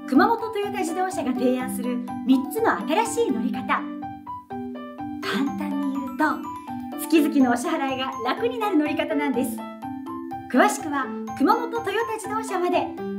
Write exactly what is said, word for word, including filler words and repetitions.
熊本トヨタ自動車が提案するみっつの新しい乗り方。簡単に言うと、月々のお支払いが楽になる乗り方なんです。詳しくは熊本トヨタ自動車まで